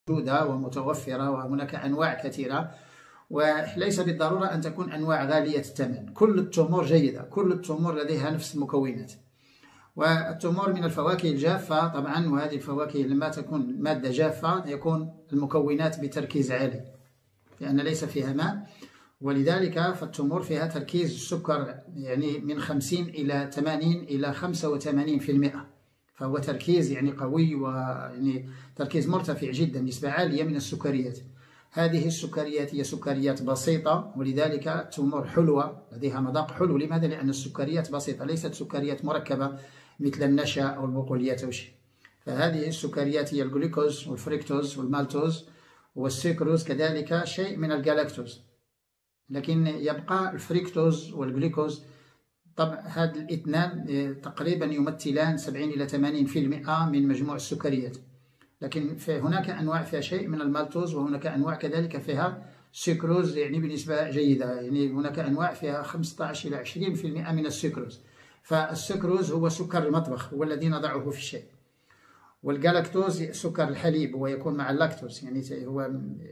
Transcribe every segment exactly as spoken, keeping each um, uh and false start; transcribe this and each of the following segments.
موجودة ومتوفرة، وهناك أنواع كثيرة، وليس بالضرورة أن تكون أنواع غالية الثمن. كل التمور جيدة، كل التمور لديها نفس المكونات. والتمور من الفواكه الجافة طبعا، وهذه الفواكه لما تكون مادة جافة يكون المكونات بتركيز عالي لأن ليس فيها ماء، ولذلك فالتمور فيها تركيز السكر يعني من خمسين إلى ثمانين إلى خمسة وثمانين في المئة، فهو تركيز يعني قوي، ويعني تركيز مرتفع جدا، نسبة عالية من السكريات. هذه السكريات هي سكريات بسيطة، ولذلك التمور حلوة، لديها مذاق حلو. لماذا؟ لأن السكريات بسيطة، ليست سكريات مركبة مثل النشا أو البقوليات أو شيء. فهذه السكريات هي الجلوكوز والفريكتوز والمالتوز والسكروز، كذلك شيء من الجلاكتوز، لكن يبقى الفريكتوز والجلوكوز. طبعا هذه الاثنان تقريبا يمثلان سبعين إلى ثمانين في المئة من مجموع السكريات، لكن هناك أنواع فيها شيء من المالتوز، وهناك أنواع كذلك فيها سكروز يعني بنسبة جيدة، يعني هناك أنواع فيها خمسة عشر إلى عشرين في المئة من السكروز. فالسكروز هو سكر المطبخ، هو الذي نضعه في الشاي. والجلاكتوز سكر الحليب، ويكون مع اللاكتوز يعني هو.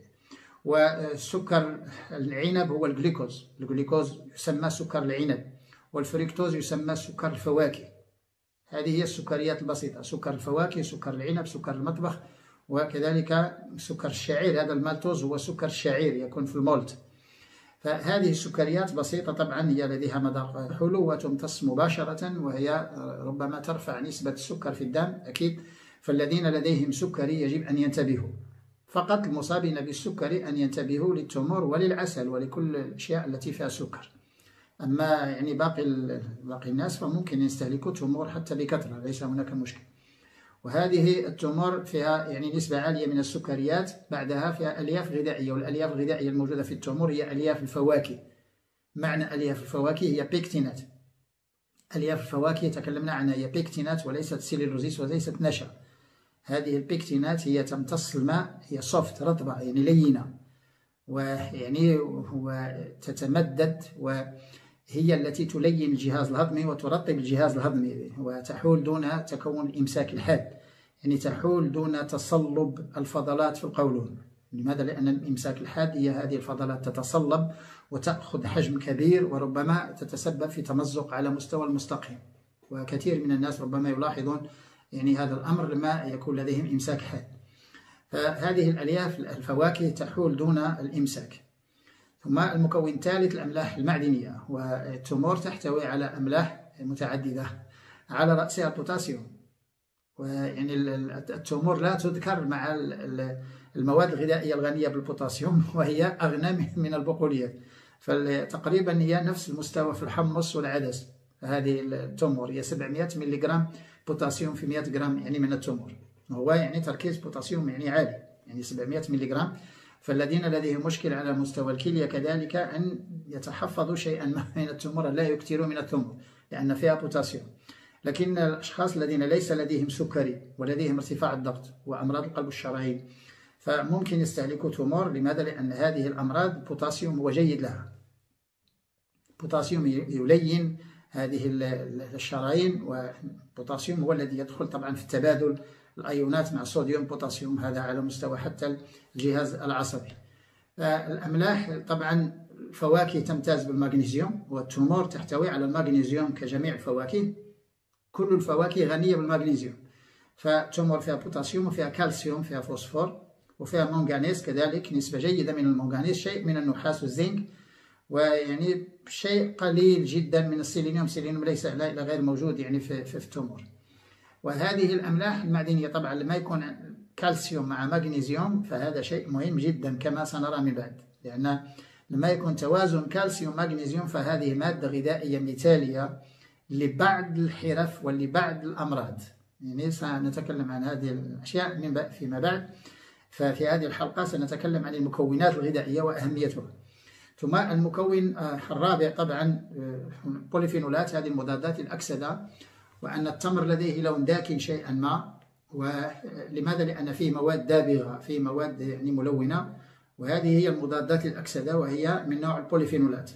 وسكر العنب هو الجلوكوز، الجلوكوز يسمى سكر العنب، والفريكتوز يسمى سكر الفواكه. هذه هي السكريات البسيطة: سكر الفواكه، سكر العنب، سكر المطبخ، وكذلك سكر الشعير. هذا المالتوز هو سكر الشعير، يكون في المولت. فهذه السكريات بسيطة طبعا، هي لديها مذاق حلو وتمتص مباشرة، وهي ربما ترفع نسبة السكر في الدم أكيد. فالذين لديهم سكري يجب أن ينتبهوا. فقط المصابين بالسكري أن ينتبهوا للتمور وللعسل ولكل الأشياء التي فيها سكر. أما يعني باقي باقي الناس فممكن يستهلكوا التمور حتى بكثرة، ليس هناك مشكل. وهذه التمور فيها يعني نسبة عالية من السكريات، بعدها فيها ألياف غذائية، والألياف الغذائية الموجودة في التمور هي ألياف الفواكه. معنى ألياف الفواكه هي بيكتينات. ألياف الفواكه تكلمنا عنها، هي بيكتينات وليست سيلولوزيس وليست نشا. هذه البيكتينات هي تمتص الماء، هي سوفت رطبة يعني لينة، ويعني وتتمدد، وهي التي تلين الجهاز الهضمي وترطب الجهاز الهضمي، وتحول دون تكون الإمساك الحاد، يعني تحول دون تصلب الفضلات في القولون. لماذا؟ لأن الإمساك الحاد هي هذه الفضلات تتصلب وتأخذ حجم كبير، وربما تتسبب في تمزق على مستوى المستقيم. وكثير من الناس ربما يلاحظون يعني هذا الأمر لما يكون لديهم إمساك حاد. فهذه الألياف الفواكه تحول دون الإمساك. ثم المكون الثالث الأملاح المعدنية، والتمور تحتوي على أملاح متعددة، على رأسها البوتاسيوم. ويعني التمور لا تذكر مع المواد الغذائية الغنية بالبوتاسيوم، وهي أغنى من البقوليات، فتقريبا هي نفس المستوى في الحمص والعدس. هذه التمور هي سبعمئة ملي جرام بوتاسيوم في مئة جرام يعني من التمور، وهو يعني تركيز بوتاسيوم يعني عالي، يعني سبعمئة ملي جرام. فالذين لديهم مشكلة على مستوى الكلية كذلك أن يتحفظوا شيئا ما من التمور، لا يكثروا من التمور لأن فيها بوتاسيوم. لكن الأشخاص الذين ليس لديهم سكري ولديهم ارتفاع الضغط وأمراض القلب والشرايين فممكن يستهلكوا تمور. لماذا؟ لأن هذه الأمراض البوتاسيوم هو جيد لها. البوتاسيوم يلين هذه الشرايين، والبوتاسيوم هو الذي يدخل طبعا في التبادل الأيونات مع الصوديوم بوتاسيوم، هذا على مستوى حتى الجهاز العصبي. الأملاح طبعا الفواكه تمتاز بالمغنيسيوم، والتمور تحتوي على المغنيسيوم كجميع الفواكه. كل الفواكه غنية بالمغنيسيوم، فالتمور فيها بوتاسيوم وفيها كالسيوم، فيها فوسفور، وفيها مونغانيز كذلك، نسبة جيدة من المونغانيز، شيء من النحاس والزنك، ويعني شيء قليل جدا من السيلينيوم. السيلينيوم ليس غير موجود يعني في, في, في التمور. وهذه الأملاح المعدنية طبعا لما يكون كالسيوم مع مغنيسيوم فهذا شيء مهم جدا كما سنرى من بعد، لأن لما يكون توازن كالسيوم مغنيسيوم فهذه مادة غذائية مثالية لبعض الحرف ولبعض الأمراض. يعني سنتكلم عن هذه الأشياء من فيما بعد. ففي هذه الحلقة سنتكلم عن المكونات الغذائية وأهميتها. ثم المكون الرابع طبعا بوليفينولات، هذه المضادات الأكسدة، وأن التمر لديه لون داكن شيئا ما. ولماذا؟ لأن فيه مواد دابغة، فيه مواد يعني ملونة، وهذه هي المضادات الأكسدة، وهي من نوع البوليفينولات.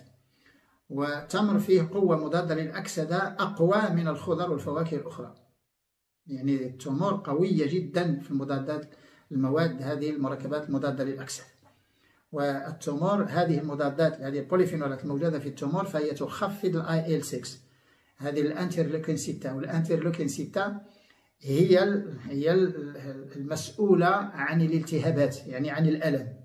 والتمر فيه قوة مضادة للأكسدة أقوى من الخضر والفواكه الأخرى. يعني التمور قوية جدا في المضادات المواد هذه المركبات المضادة للأكسدة. والتومور هذه المضادات، هذه البوليفينولات الموجودة في التومور، فهي تخفض الاي ال ستة، هذه الانترلوكين ستة. والانترلوكين ستة هي هي المسؤولة عن الالتهابات، يعني عن الألم،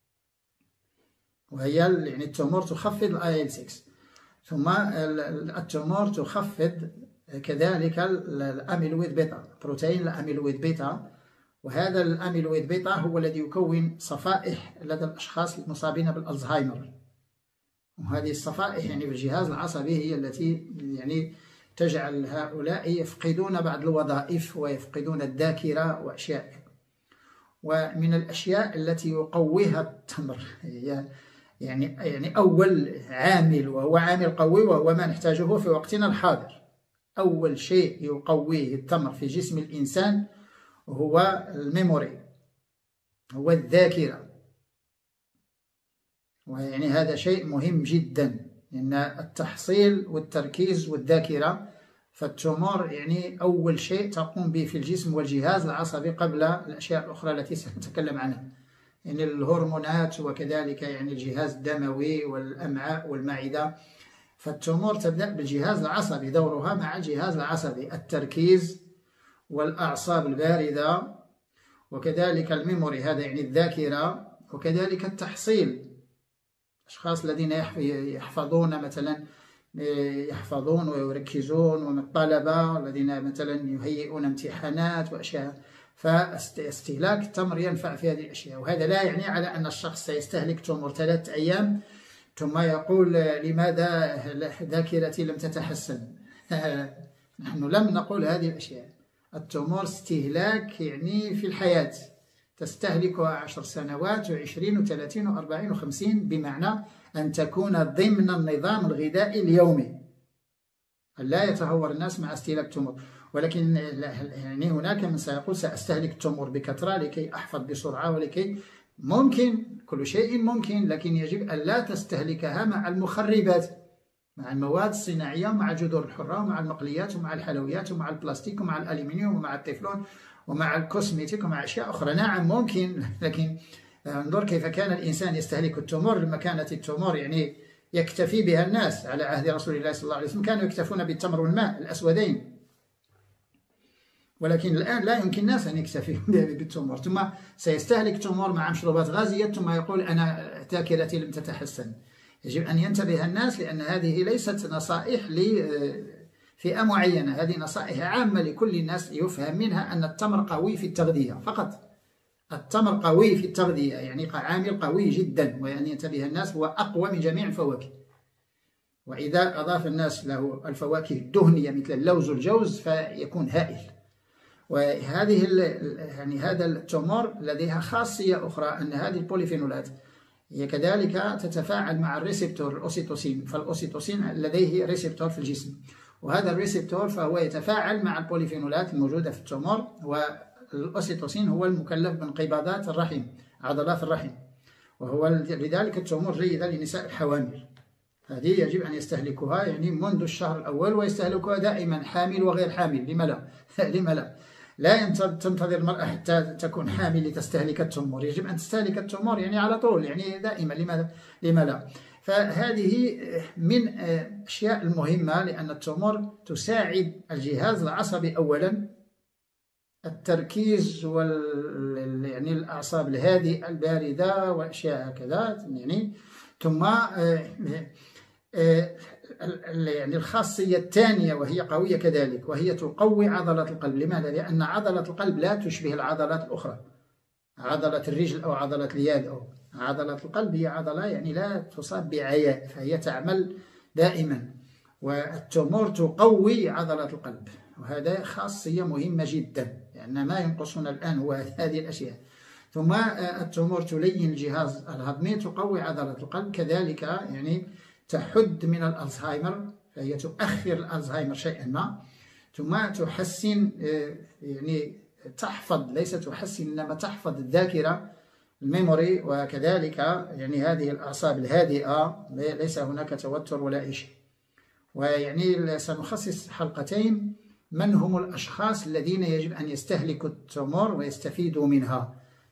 وهي يعني التومور تخفض الاي ال ستة. ثم التومور تخفض كذلك الاميلويد بيتا، بروتين الاميلويد بيتا، وهذا الاميلويد بيتا هو الذي يكون صفائح لدى الاشخاص المصابين بالالزهايمر. وهذه الصفائح يعني في الجهاز العصبي هي التي يعني تجعل هؤلاء يفقدون بعض الوظائف ويفقدون الذاكرة وأشياء. ومن الأشياء التي يقويها التمر هي يعني يعني أول عامل، وهو عامل قوي وهو ما نحتاجه في وقتنا الحاضر. أول شيء يقويه التمر في جسم الإنسان هو الميموري، هو الذاكرة. ويعني هذا شيء مهم جدا، لأن التحصيل والتركيز والذاكرة، فالتومور يعني أول شيء تقوم به في الجسم والجهاز العصبي قبل الأشياء الأخرى التي سنتكلم عنها، يعني الهرمونات وكذلك يعني الجهاز الدموي والأمعاء والمعدة. فالتومور تبدأ بالجهاز العصبي، دورها مع الجهاز العصبي التركيز والأعصاب الباردة، وكذلك الميموري هذا يعني الذاكرة، وكذلك التحصيل. الأشخاص الذين يحفظون مثلا يحفظون ويركزون، ومن الطلبة الذين مثلا يهيئون امتحانات وأشياء، فاستهلاك التمر ينفع في هذه الأشياء. وهذا لا يعني على أن الشخص سيستهلك تمر ثلاثة أيام ثم يقول لماذا ذاكرتي لم تتحسن. نحن لم نقول هذه الأشياء. التمور استهلاك يعني في الحياة، تستهلكها عشر سنوات وعشرين وثلاثين وأربعين وخمسين، بمعنى أن تكون ضمن النظام الغذائي اليومي، لا يتهور الناس مع استهلاك التمور. ولكن يعني هناك من سيقول سأستهلك التمور بكثرة لكي أحفظ بسرعة، ولكي ممكن، كل شيء ممكن، لكن يجب أن لا تستهلكها مع المخربات، مع المواد الصناعية، ومع الجذور الحرة، ومع المقليات، ومع الحلويات، ومع البلاستيك، ومع الألمنيوم، ومع التeflon، ومع الكوسميتيك، ومع أشياء أخرى. نعم ممكن، لكن انظر كيف كان الإنسان يستهلك التمور لما كانت التمور يعني يكتفي بها الناس على عهد رسول الله صلى الله عليه وسلم، كانوا يكتفون بالتمر والماء الأسودين. ولكن الآن لا يمكن الناس أن يكتفوا بالتمور، ثم سيستهلك التمور مع مشروبات غازية، ثم يقول أنا ذاكرتي لم تتحسن. يجب أن ينتبه الناس، لأن هذه ليست نصائح لفئة معينة، هذه نصائح عامة لكل الناس، يفهم منها أن التمر قوي في التغذية فقط. التمر قوي في التغذية يعني عامل قوي جدا، وأن ينتبه الناس هو أقوى من جميع الفواكه. وإذا أضاف الناس له الفواكه الدهنية مثل اللوز والجوز فيكون هائل. وهذه يعني هذا التمور لديها خاصية أخرى، أن هذه البوليفينولات هي كذلك تتفاعل مع الريسبتور الأوسيتوسين. فالأوسيتوسين لديه ريسبتور في الجسم، وهذا الريسبتور فهو يتفاعل مع البوليفينولات الموجودة في التمور. والأوسيتوسين هو المكلف بانقباضات الرحم، عضلات الرحم، وهو لذلك التمور جيدة لنساء الحوامل. هذه يجب أن يستهلكها يعني منذ الشهر الأول، ويستهلكها دائما، حامل وغير حامل. لما لا؟ لما لا؟ لا تنتظر المرأة حتى تكون حامل لتستهلك التمور، يجب أن تستهلك التمور يعني على طول، يعني دائما. لماذا؟ لما لا؟ فهذه من الأشياء المهمة، لأن التمور تساعد الجهاز العصبي أولا، التركيز وال يعني الأعصاب الهادئة الباردة وأشياء هكذا يعني. ثم يعني الخاصية الثانية وهي قوية كذلك، وهي تقوي عضلة القلب. لماذا؟ لأن عضلة القلب لا تشبه العضلات الأخرى، عضلة الرجل أو عضلة اليد. أو عضلة القلب هي عضلة يعني لا تصاب بعياء، فهي تعمل دائما. والتمور تقوي عضلة القلب، وهذا خاصية مهمة جدا، لأن ما ينقصنا الآن هو هذه الأشياء. ثم التمور تلين الجهاز الهضمي، تقوي عضلة القلب، كذلك يعني تحد من الألزهايمر، فهي تؤخر الألزهايمر شيئا ما. ثم تحسن يعني تحفظ، ليس تحسن إنما تحفظ الذاكرة، الميموري، وكذلك يعني هذه الأعصاب الهادئة، ليس هناك توتر ولا شيء. ويعني سنخصص حلقتين من هم الأشخاص الذين يجب أن يستهلكوا التمور ويستفيدوا منها.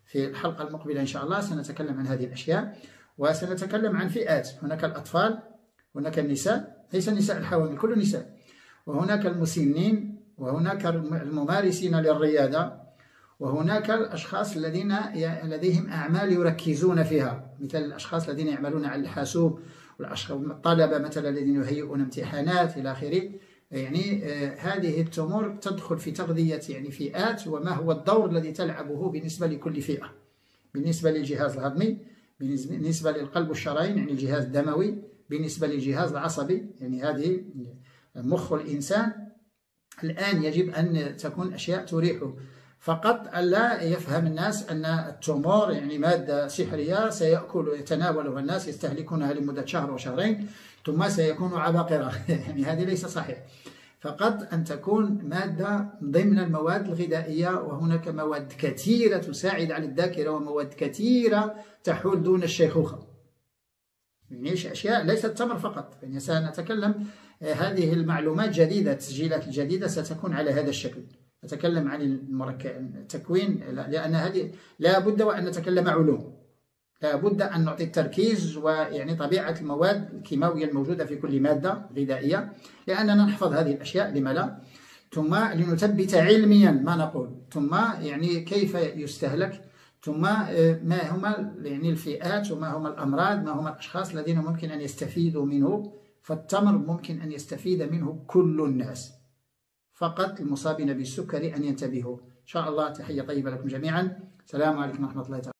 في الحلقة المقبلة إن شاء الله سنتكلم عن هذه الأشياء، وسنتكلم عن فئات. هناك الأطفال، هناك النساء، ليس النساء الحوامل، كل النساء، وهناك المسنين، وهناك الممارسين للرياضة، وهناك الأشخاص الذين لديهم أعمال يركزون فيها، مثل الأشخاص الذين يعملون على الحاسوب، والطلبة مثلا الذين يهيئون امتحانات إلى آخره. يعني آه هذه الأمور تدخل في تغذية يعني فئات، وما هو الدور الذي تلعبه بالنسبة لكل فئة، بالنسبة للجهاز الهضمي، بالنسبة للقلب والشرايين يعني الجهاز الدموي، بالنسبة للجهاز العصبي يعني هذه مخ الإنسان. الآن يجب أن تكون أشياء تريحه، فقط ألا يفهم الناس أن التمور يعني مادة سحرية سيأكل يتناولها الناس يستهلكونها لمدة شهر وشهرين ثم سيكون عباقرة. يعني هذه ليس صحيح، فقط أن تكون مادة ضمن المواد الغذائية، وهناك مواد كثيرة تساعد على الذاكرة، ومواد كثيرة تحول دون الشيخوخة. يعني أشياء ليست التمر فقط. يعني سنتكلم هذه المعلومات جديدة، التسجيلات الجديدة ستكون على هذا الشكل. نتكلم عن المركب التكوين، لأن هذه لا بد وأن نتكلم علوم، لا بد أن نعطي التركيز ويعني طبيعة المواد الكيماوية الموجودة في كل مادة غذائية، لأننا نحفظ هذه الأشياء لما لا، ثم لنثبت علميا ما نقول، ثم يعني كيف يستهلك، ثم ما هما يعني الفئات، وما هما الأمراض، ما هما الأشخاص الذين ممكن أن يستفيدوا منه. فالتمر ممكن أن يستفيد منه كل الناس، فقط المصابين بالسكري أن ينتبهوا. إن شاء الله تحية طيبة لكم جميعا. السلام عليكم ورحمة الله تعالى.